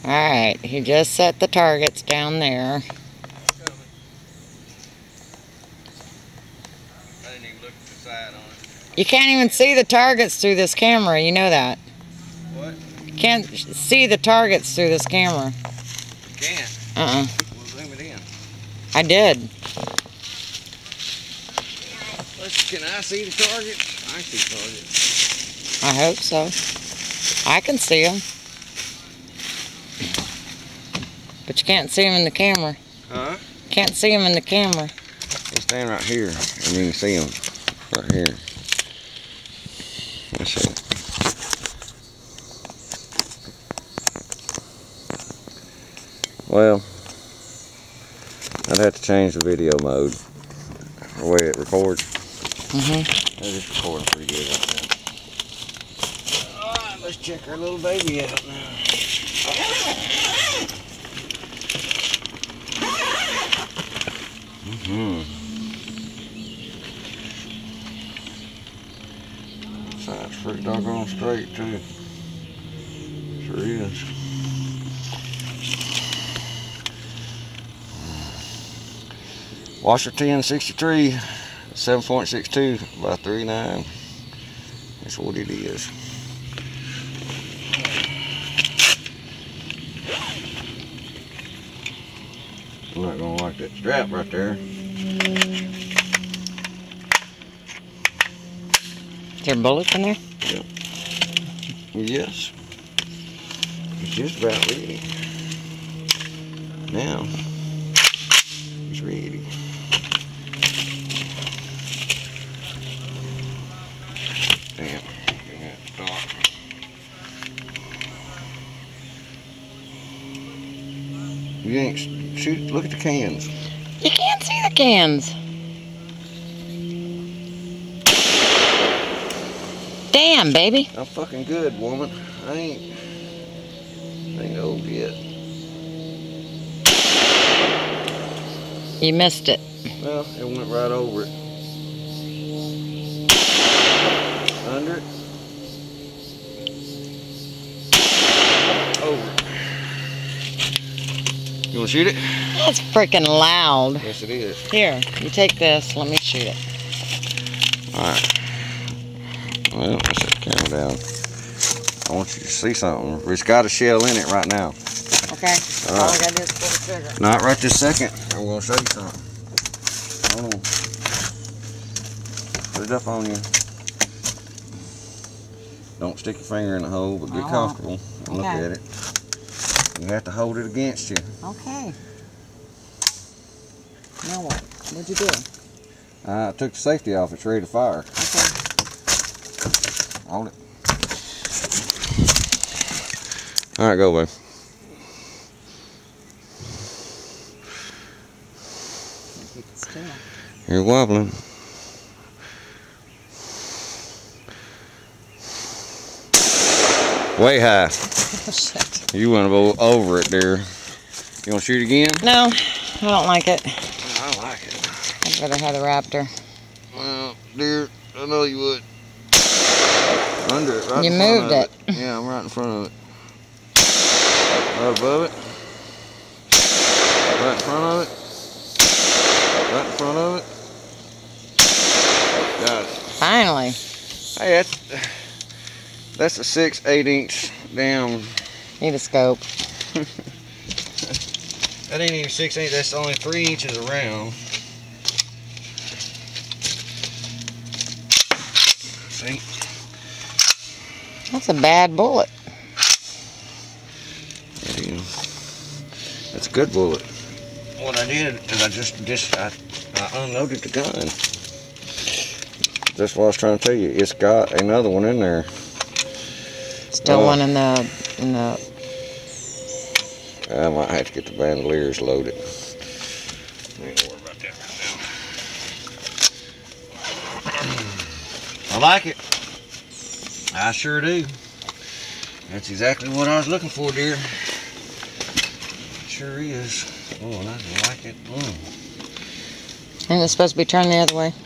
Alright, he just set the targets down there. I didn't even look at the side on it. You can't even see the targets through this camera, you know that. What? You can't see the targets through this camera. You can't? Uh-uh. We'll zoom it in. I did. Can I see the target? I see targets. I hope so. I can see them. But you can't see them in the camera. Huh? Can't see them in the camera. They stand right here, and you can see them right here. Let's see. Well, I'd have to change the video mode, the way it records. It's recording pretty good right now. Alright, let's check our little baby out now. Side's pretty doggone straight too. Sure is. Wasr 1063, 7.62 by 3.9. That's what it is. I'm not gonna like that strap right there. Is there bullets in there? Yep. Yes. It's just about ready. Now, it's ready. Damn. Stop. You ain't shoot. Look at the cans. You can't see the cans. Damn, baby. I'm fucking good, woman. I ain't old yet. You missed it. Well, it went right over it. Under it. Over it. You wanna shoot it? That's freaking loud. Yes, it is. Here, you take this. Let me shoot it. Alright. Well, let's set the camera down. I want you to see something. It's got a shell in it right now. Okay. All All I right. gotta do is pull the trigger. Not right this second. I'm gonna show you something. Hold on. Put it up on you. Don't stick your finger in the hole, but get comfortable and look at it. You have to hold it against you. Okay. Now what? What'd you do? I took the safety off. It's ready to fire. Okay. Hold it. All right, go, babe. Keep it still. You're wobbling. Way high. Oh, shit. You went over it there. You want to shoot again? No, I don't like it. I like it. I'd rather have the Raptor. Well, dear, I know you would. Under it, right You in front moved of it. Yeah, I'm right in front of it. Right above it. Right in front of it. Right in front of it. Got it. Finally. Hey, that's a 6/8 inch damn. Need a scope. That ain't even 6 inches. That's only 3 inches around. See? That's a bad bullet. That's a good bullet. What I did is I unloaded the gun. That's what I was trying to tell you. It's got another one in there. Still one in the I might have to get the bandoliers loaded. I ain't gonna worry about that right now. I like it. I sure do. That's exactly what I was looking for, dear. It sure is. Oh, and I like it. And it's supposed to be turned the other way.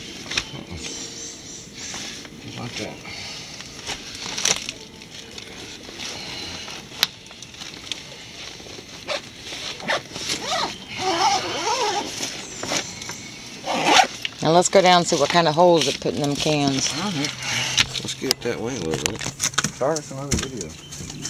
Just like that. Now let's go down and see what kind of holes it put in them cans. Let's get it that way a little bit. Sorry, it's another video.